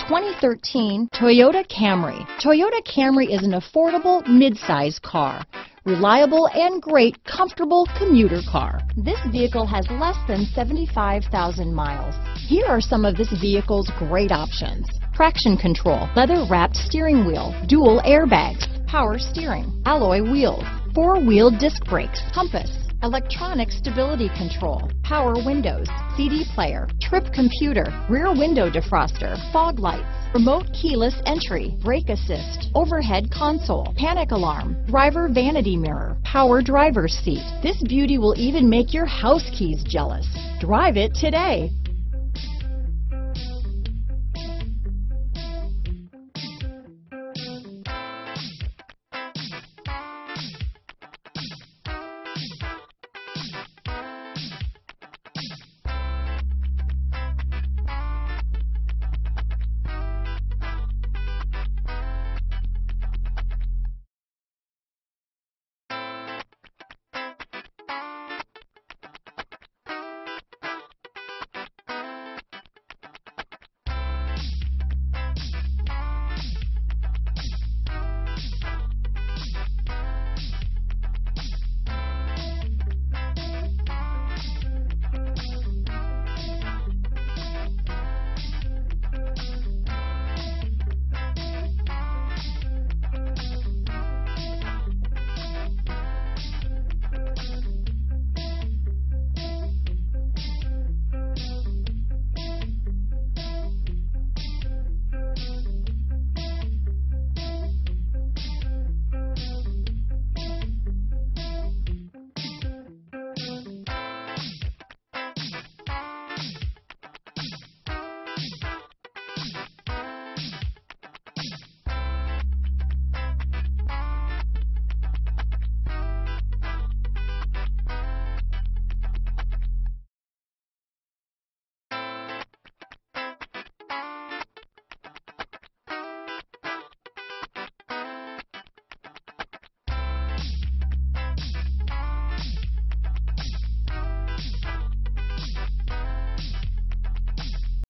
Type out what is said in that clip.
2013 Toyota Camry. Toyota Camry is an affordable mid-size car. Reliable and great comfortable commuter car. This vehicle has less than 75,000 miles. Here are some of this vehicle's great options: traction control, leather-wrapped steering wheel, dual airbags, power steering, alloy wheels, four-wheel disc brakes, compass, electronic stability control, power windows, CD player, trip computer, rear window defroster, fog lights, remote keyless entry, brake assist, overhead console, panic alarm, driver vanity mirror, power driver's seat. This beauty will even make your house keys jealous. Drive it today.